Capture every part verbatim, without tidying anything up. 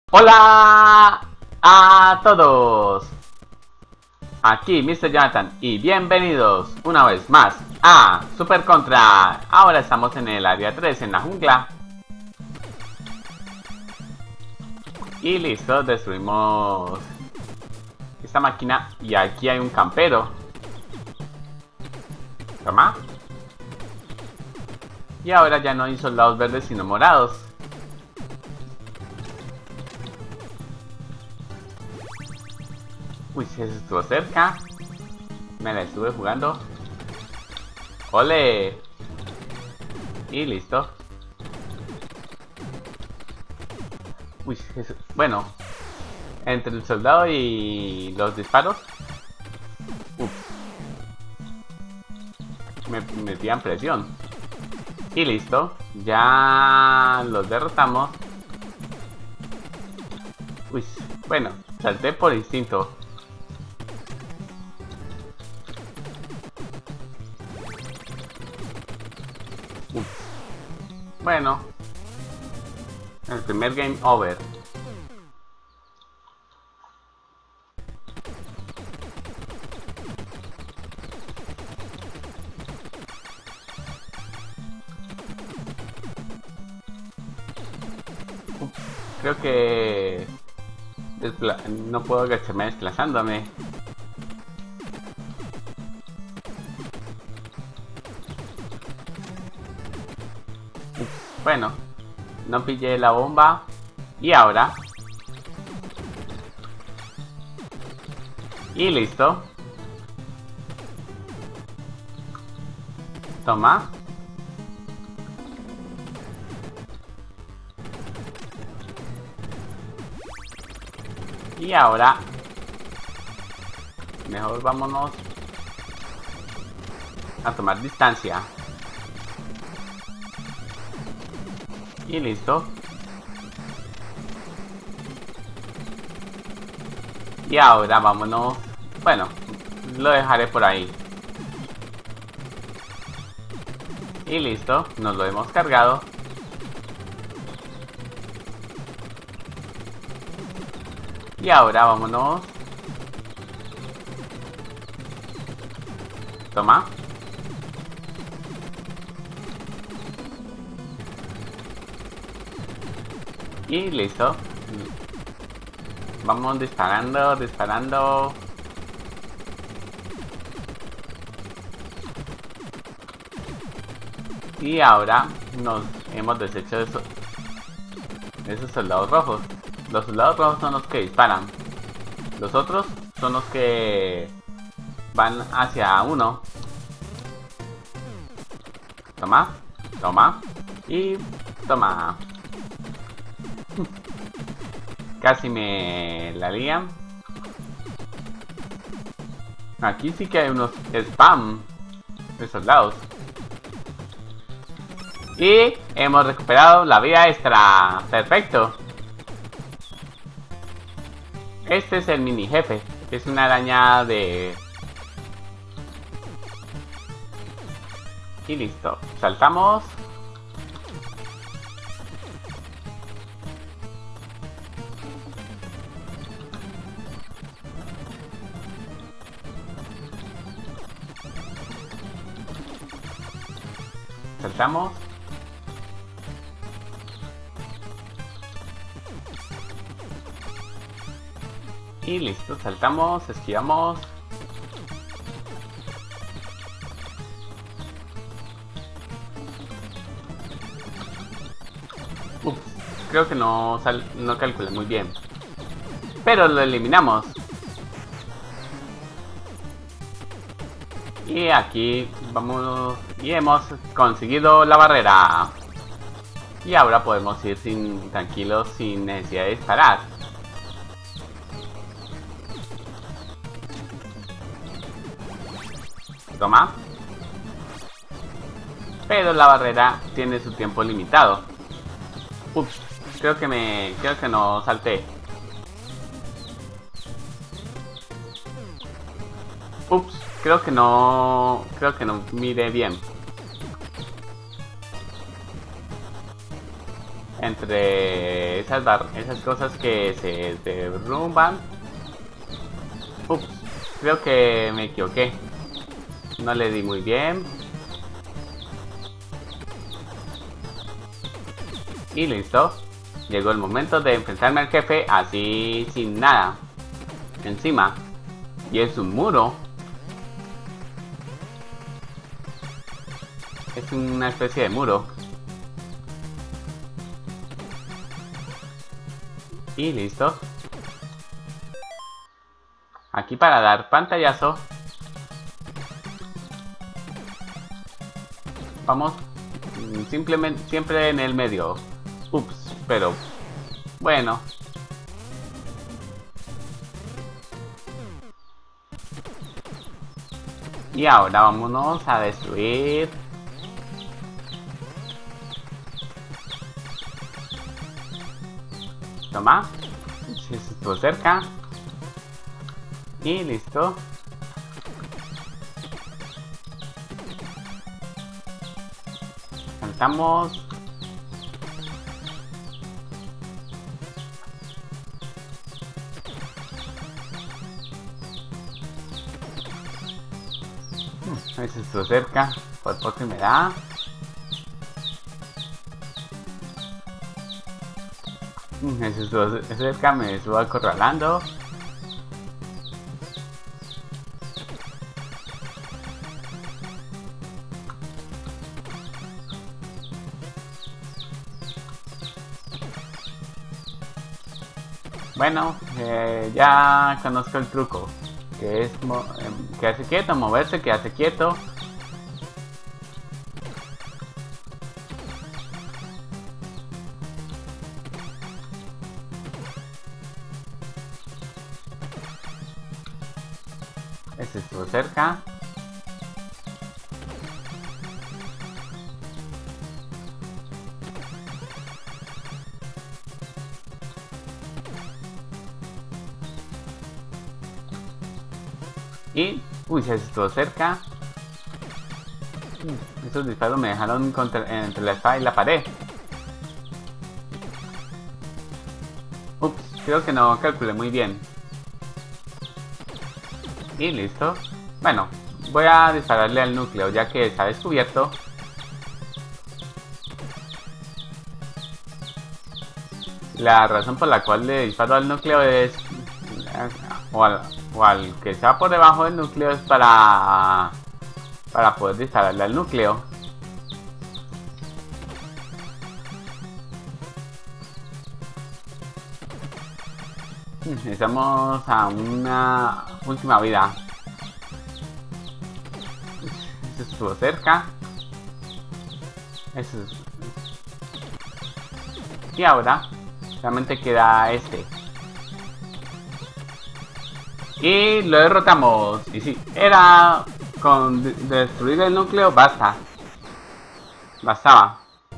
Hola a todos, aquí mister Jonathan y bienvenidos una vez más a Super Contra. Ahora estamos en el área tres, en la jungla. Y listo, destruimos esta máquina y aquí hay un campero. Toma. Y ahora ya no hay soldados verdes sino morados. Uy, se estuvo cerca. Me la estuve jugando. ¡Ole! Y listo. Uy, eso. Bueno. Entre el soldado y los disparos. Uf. Me metían presión. Y listo. Ya los derrotamos. Uy, bueno, salté por instinto. Uf. Bueno, el primer game over. Uf. Creo que Despla no puedo agacharme desplazándome. Uf. Bueno, no pillé la bomba. Y ahora. Y listo. Toma. Y ahora. Mejor vámonos a tomar distancia. Y listo. Y ahora vámonos. Bueno, lo dejaré por ahí. Y listo, nos lo hemos cargado. Y ahora vámonos. Toma. Y listo. Vamos disparando, disparando. Y ahora nos hemos deshecho de, eso, de esos soldados rojos. Los soldados rojos son los que disparan. Los otros son los que van hacia uno. Toma, toma y toma. Casi me la lían. Aquí sí que hay unos spam de soldados. Y hemos recuperado la vida extra. Perfecto. Este es el mini jefe. Es una araña de... Y listo. Saltamos. Saltamos. Y listo, saltamos, esquivamos. Uf, creo que no, sal no calculé muy bien. Pero lo eliminamos. Y aquí vamos. Y hemos conseguido la barrera. Y ahora podemos ir sin tranquilos, sin necesidad de disparar. Toma. Pero la barrera tiene su tiempo limitado. Ups, creo que me... creo que no salté. Ups, creo que no... creo que no miré bien. entre esas, bar esas cosas que se derrumban. Ups, creo que me equivoqué. No le di muy bien. Y listo. Llegó el momento de enfrentarme al jefe así sin nada encima. Y es un muro. Es una especie de muro. Y listo. Aquí para dar pantallazo. Vamos simplemente siempre en el medio. Ups, pero bueno. Y ahora vámonos a destruir. Toma. Si estuvo cerca. Y listo. Saltamos. Hmm, ese estuvo cerca. Por poco me da. Hmm, ese estuvo cerca, me estuvo acorralando. Bueno, eh, ya conozco el truco, que es mo eh, quedarse quieto, moverse, quedarse quieto. Este estuvo cerca. Y, uy, se estuvo cerca. Esos disparos me dejaron contra, entre la espada y la pared. Ups, creo que no calculé muy bien. Y listo. Bueno, voy a dispararle al núcleo ya que está descubierto. La razón por la cual le disparo al núcleo es... O al, o al que está por debajo del núcleo es para... Para poder dispararle al núcleo. Estamos a una última vida. Eso estuvo cerca. Eso es... Y ahora solamente queda este. Y lo derrotamos. Y sí, era con destruir el núcleo, basta. Bastaba.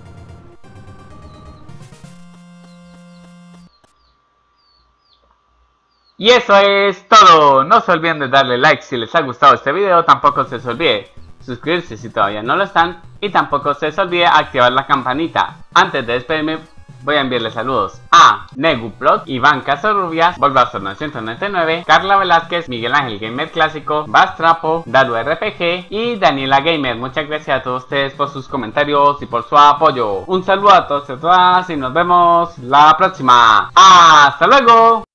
Y eso es todo. No se olviden de darle like si les ha gustado este video. Tampoco se les olvide suscribirse si todavía no lo están. Y tampoco se les olvide activar la campanita. Antes de despedirme, voy a enviarle saludos a Neguplot, Iván Casarrubias, Volvazor novecientos noventa y nueve, Carla Velázquez, Miguel Ángel Gamer Clásico, Bastrapo, Daru R P G y Daniela Gamer. Muchas gracias a todos ustedes por sus comentarios y por su apoyo. Un saludo a todos y a todas y nos vemos la próxima. ¡Hasta luego!